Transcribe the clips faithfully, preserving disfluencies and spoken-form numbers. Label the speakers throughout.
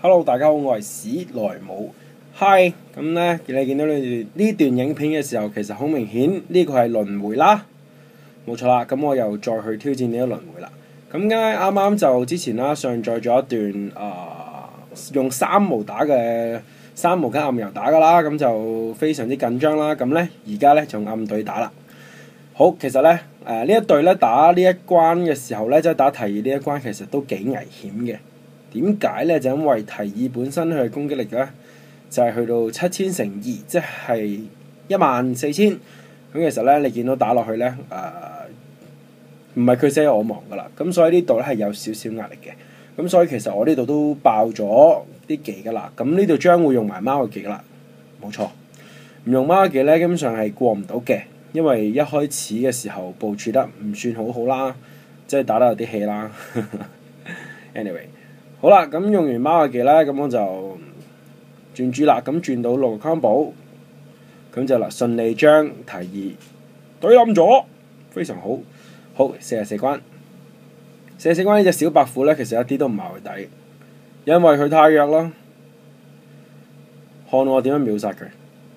Speaker 1: Hello， 大家好，我係史萊姆。Hi， 咁咧你見到呢段呢段影片嘅時候，其實好明顯呢個係輪迴啦，冇錯啦。咁我又再去挑戰呢個輪迴啦。咁咧啱啱就之前啦上載咗一段啊、呃、用三毛打嘅三毛加暗油打噶啦，咁就非常之緊張啦。咁咧而家咧就用暗隊打啦。好，其實咧誒呢一隊咧打呢一關嘅時候咧，即係打提爾呢一關，其實都幾危險嘅。點解咧？就因為提爾本身佢嘅攻擊力咧，就係去到七千乘二，即係一萬四千。咁其實咧，你見到打落去咧，誒唔係佢死我亡噶啦。咁所以呢度咧係有少少壓力嘅。咁所以其實我呢度都爆咗啲技噶啦。咁呢度將會用埋貓嘅技啦，冇錯。唔用貓嘅技咧，基本上係過唔到嘅，因為一開始嘅時候部署得唔算好好啦，即係打得有啲氣啦。anyway。好啦，咁用完貓嘅技咧，咁我就轉珠啦。咁轉到六個 combo， 咁就嗱順利將提爾懟冧咗，非常好。好，四十四關，四十四關呢隻小白虎咧，其實一啲都唔係佢底，因為佢太弱啦。看我點樣秒殺佢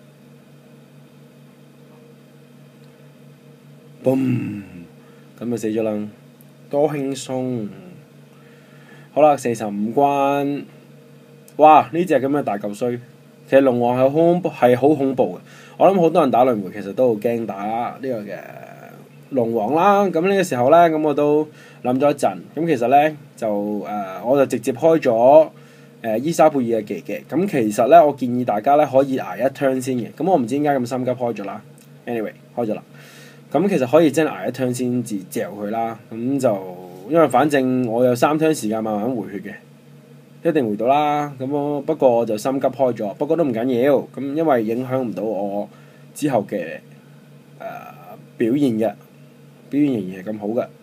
Speaker 1: ，boom， 咁就死咗啦，多輕鬆。好啦，四十五關，哇！呢隻咁嘅大嚿衰，其實龍王係好恐怖，係好恐怖嘅。我諗好多人打輪迴其實都好驚打呢個嘅龍王啦。咁呢個時候咧，咁我都諗咗一陣。咁其實咧就誒、呃，我就直接開咗誒、呃、伊莎貝爾嘅技嘅。咁其實咧，我建議大家咧可以捱一 turn 先嘅。咁我唔知點解咁心急開咗啦。anyway， 開咗啦。咁其實可以真係捱一 turn 先至嚼佢啦。咁就因為反正我有三 turn 時間慢慢回血嘅，一定回到啦。咁我不過我就心急開咗，不過都唔緊要。咁因為影響唔到我之後嘅誒、呃、表現嘅，表現仍然係咁好嘅。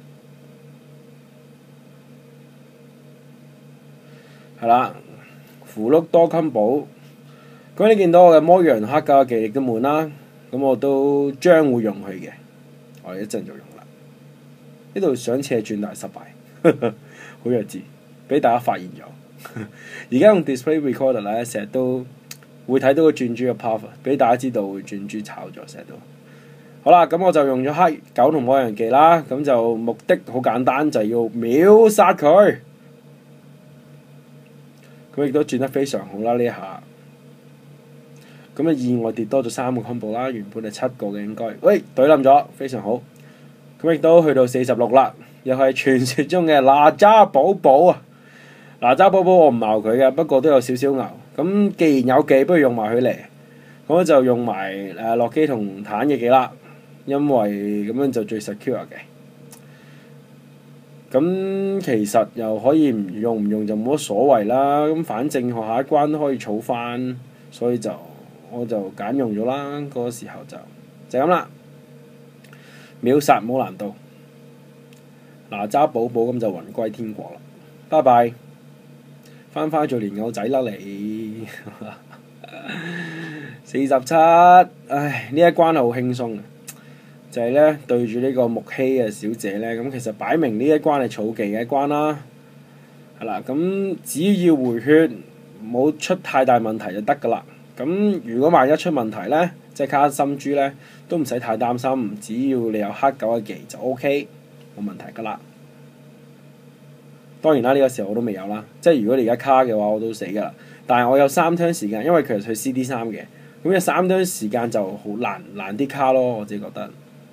Speaker 1: 係啦，符碌多襟寶。咁你見到我嘅魔羊黑狗嘅技力都滿啦，咁我都將會用佢嘅。我哋一陣就用啦。呢度想斜轉但係失敗，好弱智，俾大家發現咗。而家用 display recorder 咧，成日都會睇到個轉珠嘅 path， 俾大家知道會轉珠炒咗成日都。好啦，咁我就用咗黑狗同魔羊技啦，咁就目的好簡單，就係要秒殺佢。佢亦都轉得非常好啦呢下。咁啊意外跌多咗三個 combo 啦，原本係七個嘅應該。喂，懟冧咗，非常好。咁亦都去到四十六啦，又係傳説中嘅哪吒寶寶啊！哪吒寶寶我唔鬧佢嘅，不過都有少少牛。咁既然有技，不如用埋佢嚟。咁就用埋誒洛基同坦嘅技啦，因為咁樣就最 secure 嘅。咁其實又可以唔用唔用就冇乜所謂啦。咁反正下一關都可以儲翻，所以就我就揀用咗啦。嗰、那個時候就就咁啦。秒殺冇難度，哪吒寶寶咁就魂歸天國啦，拜拜，翻返做蓮藕仔啦你，四十七，唉呢一關係好輕鬆嘅，就係、是、咧對住呢個木希嘅小姐咧，咁其實擺明呢一關係儲技嘅一關啦，係啦，咁只要回血冇出太大問題就得㗎啦，咁如果萬一出問題咧，即係卡心珠咧，都唔使太擔心，只要你有黑狗嘅技就 O K， 冇問題㗎啦。當然啦，呢、這個時候我都未有啦，即係如果你而家卡嘅話，我都死㗎啦。但係我有三 turn 時間，因為其實佢 C D 三嘅，咁有三 turn 時間就好難難啲卡咯，我自己覺得。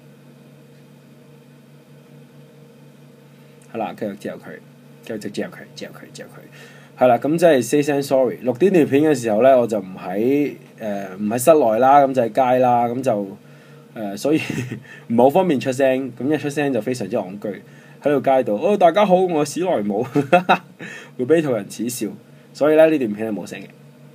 Speaker 1: 係啦，繼續接入佢，繼續直接入佢，接入佢，接入佢。係啦，咁即係 say 聲 sorry。錄呢段片嘅時候咧，我就唔喺誒唔喺室內啦，咁就喺街啦，咁就誒、呃、所以唔係好方便出聲，咁一出聲就非常之戇居喺度街度。哦，大家好，我係史萊姆，會俾途人恥笑，所以咧呢段片係冇聲嘅。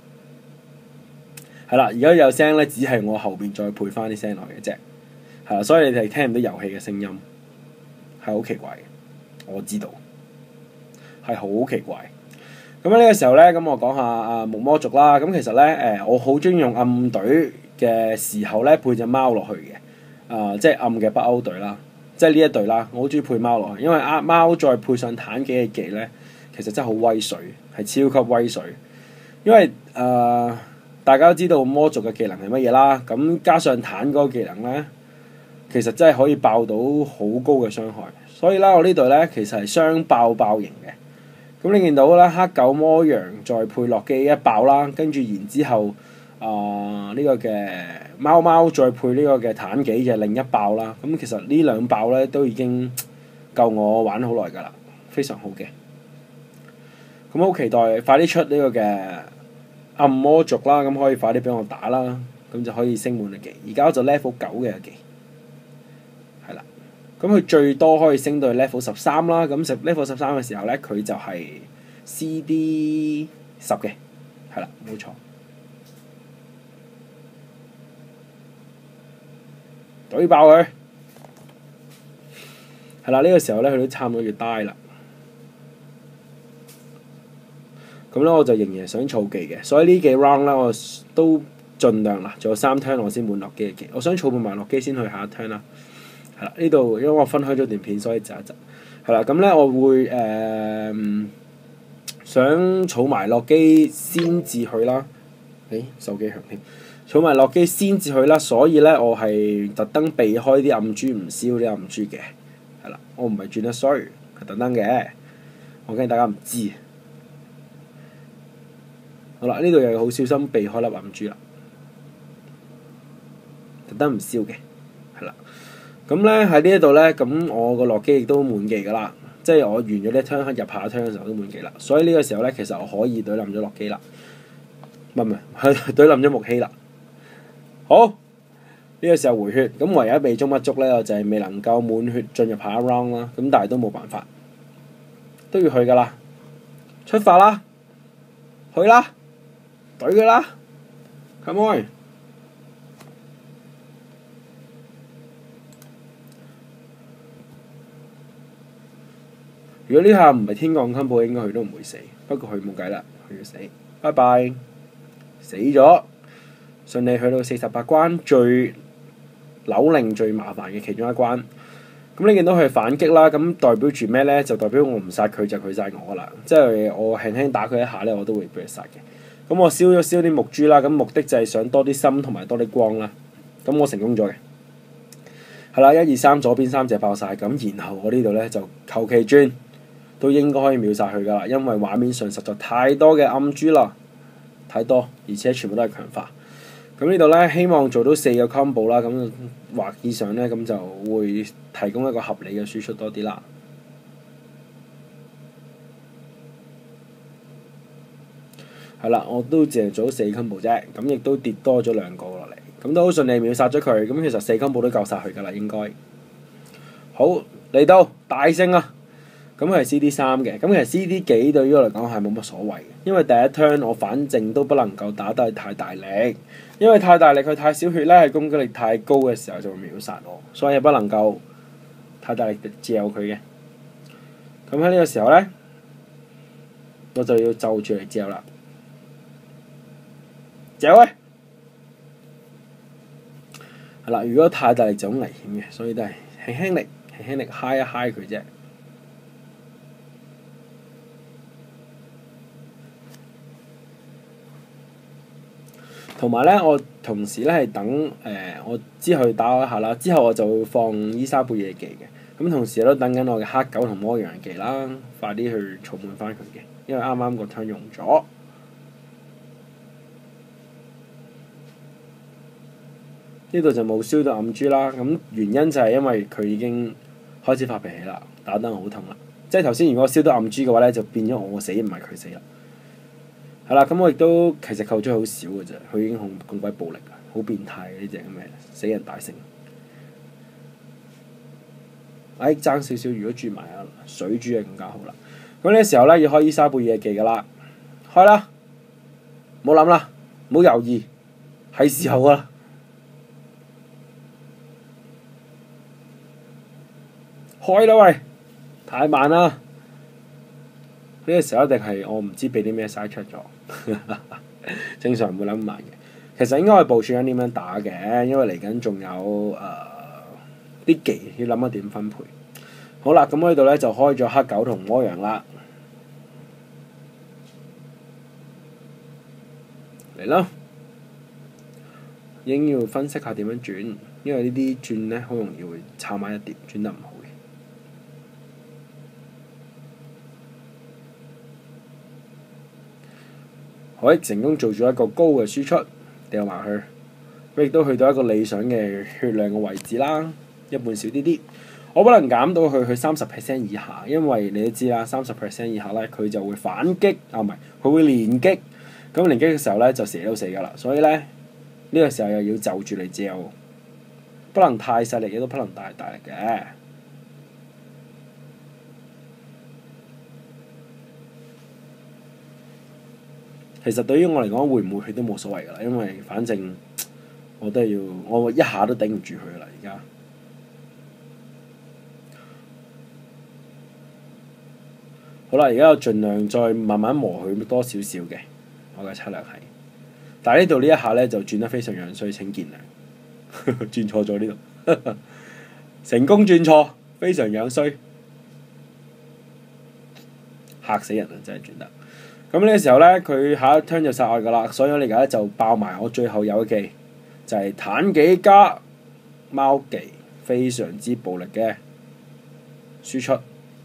Speaker 1: 係啦，而家有聲咧，只係我後邊再配翻啲聲落嘅啫。係啦，所以你哋聽唔到遊戲嘅聲音，係好奇怪嘅，我知道係好奇怪。咁呢個時候咧，咁我講下啊木魔族啦。咁其實咧，誒我好中意用暗隊嘅時候咧配隻貓落去嘅，啊、呃、即係暗嘅北歐隊啦，即係呢一隊啦，我好中意配貓落去，因為啊貓再配上坦幾嘅技咧， 其實真係好威水，係超級威水。因為誒、呃、大家都知道魔族嘅技能係乜嘢啦，咁加上坦嗰個技能咧，其實真係可以爆到好高嘅傷害。所以咧，我呢度咧其實係雙爆爆型嘅。咁你見到咧，黑狗魔羊再配洛基一爆啦，跟住然之後啊呢、呃這個嘅貓貓再配呢個嘅坦幾就另一爆啦。咁其實呢兩爆咧都已經夠我玩好耐㗎啦，非常好嘅。咁好期待快啲出呢個嘅暗魔族啦，咁可以快啲俾我打啦，咁就可以升滿嘅技。而家就 level 九嘅技。咁佢最多可以升到 level 十三啦，咁 level 十三嘅時候咧，佢就係 C D 十嘅，係啦，冇錯。懟爆佢，係啦，呢個時候咧，佢都差唔多要 die 啦。咁咧，我就仍然想儲技嘅，所以呢幾 round 咧，我都盡量啦，仲有三 turn 我先滿落機嘅技，我想儲滿埋落機先去下一 turn 啦。係啦，呢度因為我分開咗段片，所以窒一窒。係啦，咁咧我會誒、呃、想儲埋落機先至去啦。誒、欸，手機響添，儲埋落機先至去啦。所以咧，我係特登避開啲暗珠，唔燒啲暗珠嘅。係啦，我唔係轉得衰，係特登嘅。我驚大家唔知。好啦，呢度又要好小心避開粒暗珠啦。特登唔燒嘅，係啦。咁咧喺呢一度咧，咁我個落機亦都滿技㗎啦，即係我完咗呢一 turn 入下一 turn 嘅時候都滿技啦，所以呢個時候咧，其實我可以懟冧咗落機啦，唔係唔係，懟冧咗木希啦。好，呢、這個時候回血，咁唯一避中不足咧，我就係未能夠滿血進入下一 round 啦，咁但係都冇辦法，都要去㗎啦，出發啦，去啦，懟佢啦 ，come on！如果呢下唔係天降 combo，應該佢都唔會死。不過佢冇計啦，佢要死。拜拜，死咗，順利去到四十八關，最扭令最麻煩嘅其中一關。咁你見到佢反擊啦，咁代表住咩咧？就代表我唔殺佢就佢殺我啦。即係我輕輕打佢一下咧，我都會俾佢殺嘅。咁我燒咗燒啲木珠啦，咁目的就係想多啲心同埋多啲光啦。咁我成功咗嘅。係啦，一二三，左邊三隻爆晒，咁然後我呢度咧就求其轉。都應該可以秒殺佢㗎啦，因為畫面上實在太多嘅暗珠啦，太多，而且全部都係強化。咁呢度咧，希望做到四個 combo 啦，咁或以上咧，咁就會提供一個合理嘅輸出多啲啦。係啦，我都淨係做到四 combo 啫，咁亦都跌多咗兩個落嚟，咁都好順利秒殺咗佢。咁其實四 combo 都夠殺佢㗎啦，應該。好，嚟到大勝啊！咁佢係 C D 三嘅，咁其實 C D 幾對於我嚟講係冇乜所謂嘅，因為第一 turn 我反正都不能夠打得太大力，因為太大力佢太少血咧，係攻擊力太高嘅時候就會秒殺我，所以不能夠太大力嚼佢嘅。咁喺呢個時候咧，我就要就住嚟嚼啦，嚼啊！係啦，如果太大力就好危險嘅，所以都係輕輕力、輕輕力嗨一嗨佢啫。同埋咧，我同時咧係等誒、呃，我之後打一下啦。之後我就會放伊莎貝野技嘅。咁同時都等緊我嘅黑狗同魔羊技啦，快啲去儲滿翻佢嘅，因為啱啱個 turn 用咗。呢度就冇燒到暗珠啦。咁原因就係因為佢已經開始發脾氣啦，打得我好痛啦。即係頭先如果我燒到暗珠嘅話咧，就變咗我死唔係佢死啦。係啦，咁我亦都其實扣咗好少嘅啫，佢已經好咁鬼暴力啊，好變態嘅呢隻咁嘅死人大聖。哎，爭少少，如果轉埋啊水珠就更加好啦。咁呢個時候咧要開伊莎貝野技㗎啦，開啦，唔好諗啦，唔好猶豫，係時候啊！開啦喂，太慢啦！呢個時候一定係我唔知俾啲咩嘥出咗。正常唔會諗咁慢嘅，其實應該係部署緊點樣打嘅，因為嚟緊仲有誒啲技要諗下點分配。好啦，咁我呢度咧就開咗黑狗同魔羊啦。 嚟啦！已經要分析下點樣轉，因為呢啲轉咧好容易會炒埋一碟，轉得唔好嘅。好，成功做咗一個高嘅輸出，掉埋去，佢亦都去到一個理想嘅血量嘅位置啦，一半少啲啲。我不能減到佢去三十 percent 以下，因為你都知啦，三十 percent 以下咧佢就會反擊，啊唔係，佢會連擊。咁連擊嘅時候咧就射都死㗎啦，所以咧呢、呢個時候又要就住嚟嚼，不能太細力，亦都不能太大力嘅。其實對於我嚟講，會唔會血都冇所謂㗎啦，因為反正我都係要，我一下都頂唔住佢㗎啦，而家。好啦，而家我盡量再慢慢磨佢多少少嘅，我嘅策略係。但係呢度呢一下咧就轉得非常樣衰，請見諒。轉錯咗呢度，成功轉錯，非常樣衰，嚇死人啊！真係轉得。咁呢個時候咧，佢下一 turn 就殺我㗎啦，所以我哋而家就爆埋我最後有技，就係妲己加貓技，非常之暴力嘅輸出。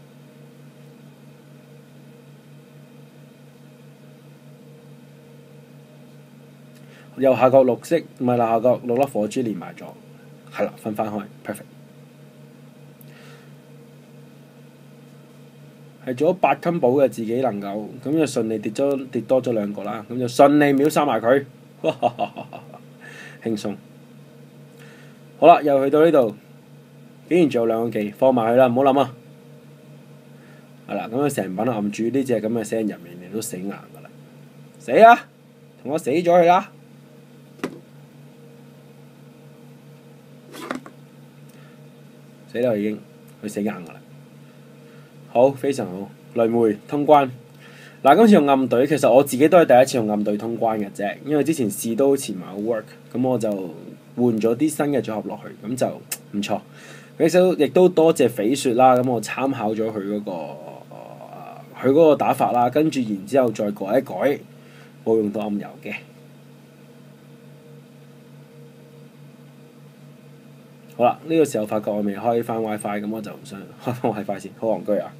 Speaker 1: 右下角綠色，唔係右下角六粒火珠連埋咗，係啦，分翻開 ，perfect。係做咗八級寶嘅自己能夠，咁就順利跌咗跌多咗兩個啦，咁就順利秒殺埋佢，輕鬆。好啦，又去到呢度，竟然仲有兩個技，放埋佢啦，唔好諗啊！係啦，咁啊成品揞住呢隻咁嘅聲入面，你都死硬㗎啦，死啊！同我死咗佢啦！死啦已經，佢死硬㗎啦。好，非常好，輪迴通關。嗱，今次用暗隊，其實我自己都係第一次用暗隊通關嘅啫，因為之前試都好似唔係好 work，咁我就換咗啲新嘅組合落去，咁就唔錯。其實亦都多謝緋雪啦，咁我參考咗佢嗰個佢嗰個打法啦，跟住然之後再改一改，冇用到暗油嘅。好啦，呢、這個時候發覺我未開翻 WiFi，咁我就唔想開翻 WiFi 先，好戇居啊！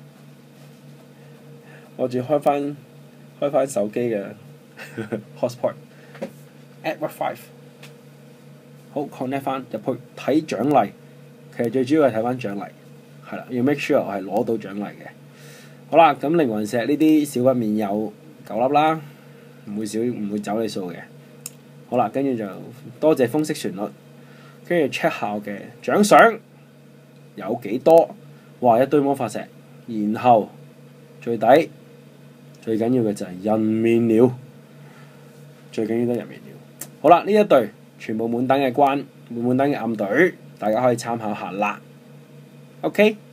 Speaker 1: 我仲要開翻開翻手機嘅 hotspot。Edward Five， 好 connect 翻入去睇獎勵，其實最主要係睇翻獎勵，係啦，要 make sure 我係攞到獎勵嘅。好啦，咁靈魂石呢啲少不免有九粒啦，唔會少唔會走你數嘅。好啦，跟住就多謝風色旋律。跟住 check 下嘅獎賞有幾多？哇！一堆魔法石，然後最底最緊要嘅就係人面鳥，最緊要都係人面鳥。好啦，呢一隊全部滿等嘅關，滿滿等嘅暗隊，大家可以參考下啦。OK。